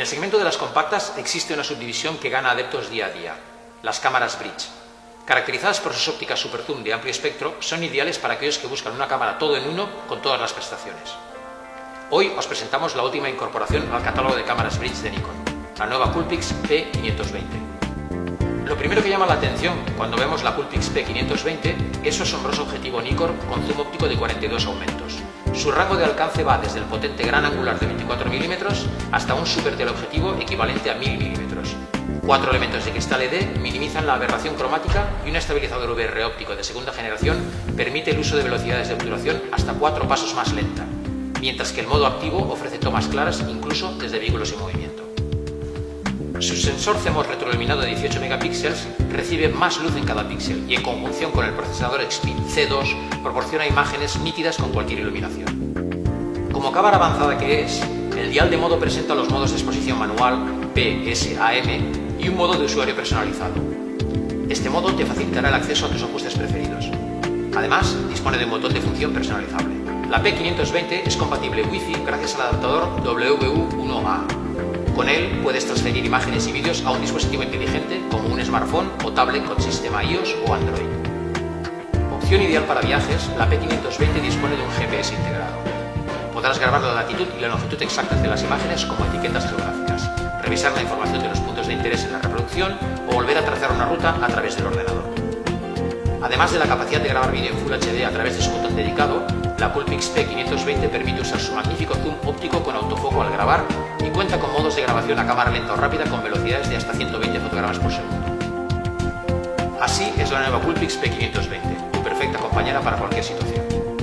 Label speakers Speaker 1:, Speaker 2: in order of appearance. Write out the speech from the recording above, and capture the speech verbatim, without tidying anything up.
Speaker 1: el segmento de las compactas existe una subdivisión que gana adeptos día a día, las cámaras bridge. Caracterizadas por sus ópticas super zoom de amplio espectro, son ideales para aquellos que buscan una cámara todo en uno con todas las prestaciones. Hoy os presentamos la última incorporación al catálogo de cámaras bridge de Nikon, la nueva Coolpix P quinientos veinte. Lo primero que llama la atención cuando vemos la Coolpix P quinientos veinte es su asombroso objetivo Nikkor con zoom óptico de cuarenta y dos aumentos. Su rango de alcance va desde el potente gran angular de veinticuatro milímetros hasta un super teleobjetivo equivalente a mil milímetros. Cuatro elementos de cristal E D minimizan la aberración cromática y un estabilizador V R óptico de segunda generación permite el uso de velocidades de obturación hasta cuatro pasos más lenta, mientras que el modo activo ofrece tomas claras incluso desde vehículos en movimiento. Su sensor C M O S retroiluminado de dieciocho megapíxeles recibe más luz en cada píxel y en conjunción con el procesador Expeed C dos proporciona imágenes nítidas con cualquier iluminación. Como cámara avanzada que es, el dial de modo presenta los modos de exposición manual P, S, A, M y un modo de usuario personalizado. Este modo te facilitará el acceso a tus ajustes preferidos. Además, dispone de un botón de función personalizable. La P quinientos veinte es compatible Wi-Fi gracias al adaptador W U uno A. Con él puedes transferir imágenes y vídeos a un dispositivo inteligente como un smartphone o tablet con sistema iOS o Android. Opción ideal para viajes, la P quinientos veinte dispone de un G P S integrado. Podrás grabar la latitud y la longitud exactas de las imágenes como etiquetas geográficas, revisar la información de los puntos de interés en la reproducción o volver a trazar una ruta a través del ordenador. Además de la capacidad de grabar vídeo en Full H D a través de su botón dedicado, la Coolpix P quinientos veinte permite usar su magnífico zoom óptico con autofoco al grabar y cuenta con modos de grabación a cámara lenta o rápida con velocidades de hasta ciento veinte fotogramas por segundo. Así es la nueva Coolpix P quinientos veinte, tu perfecta compañera para cualquier situación.